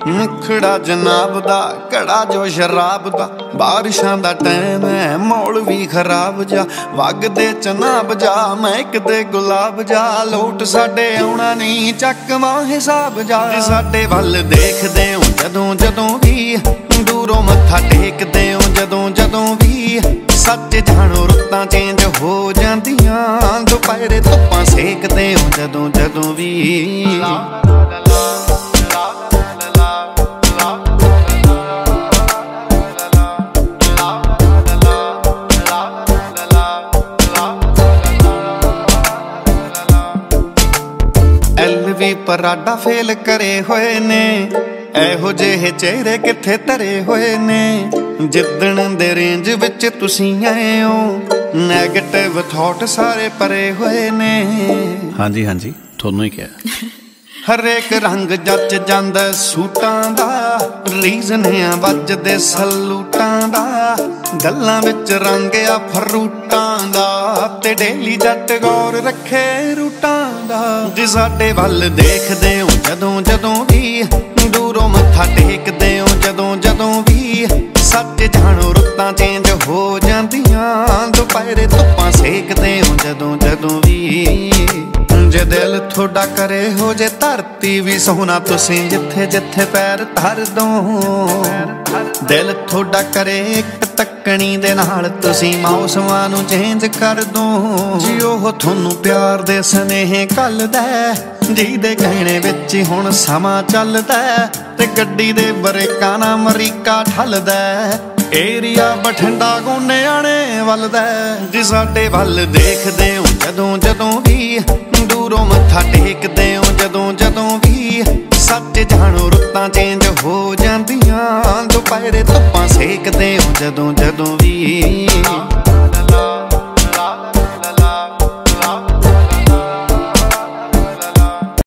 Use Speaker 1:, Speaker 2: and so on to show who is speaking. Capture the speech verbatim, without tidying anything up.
Speaker 1: मुखड़ा जनाब दा घड़ा जो शराब दा, बारिशां दा टैम है मौल भी खराब जा, वगदे चनाब जा महकदे गुलाब जा, लोट साडे आउणा नहीं चकवा हिसाब जा। साडे वल देखदे हो जदों जदों भी, दूरों मत्था टेकदे हो जदों जदों भी, सच जानो रुत्तां चेंज हो जांदियां, दुपहरे धुप्पां सेकदे हो जदों जदों भी। एल वी पराडा फेल करे होए ने, एहो जेहे चेहरे किथे धरे होए ने, जिद्दण दे रेंज विच तुसीं आए हो, नैगेटिव थॉट सारे परे होए ने।
Speaker 2: हाँ जी हाँ जी थोनों ही क्या
Speaker 1: हरेक रंग जच जांदा सूटां दा, रीजन आ वजदे सलूटां दा, गल्लां विच रंग आ फरूटां दा, ते डेली जट गौर रखे रूटां दा। जे साडे वल देखदे हो जदों जदों भी, दूरों मत्था टेकदे हो जदों जदों भी, सच जानो रुत्तां चेंज हो जांदियां, दुपहरे धुप्पां सेकदे हो जदों जदों भी। जे दिल थोड़ा करे हो जे धरती भी सोना, तुसीं जिथे जिथे पैर धर दो, दिल थोड़ा करे एक तकनी दे नाल, तुसीं मौसमां नूं चेंज कर दो। जी ओह थोनू प्यार दे सनेहे घल्लदा, जिहदे कहणे विच हुण समां चलदा, ते गड्डी दे बरेकां नाल अमरीका ठलदा, एरिया बठिंडा गोनेआणे वलदा। जे साडे वल देखदे हो जदों जदों भी, दूरों मत्था टेकदे हो जदों जदों भी, सच जानो रुत्तां चेंज हो जांदियां, दुपहरे धुप्पां सेकदे हो जदों जदों भी।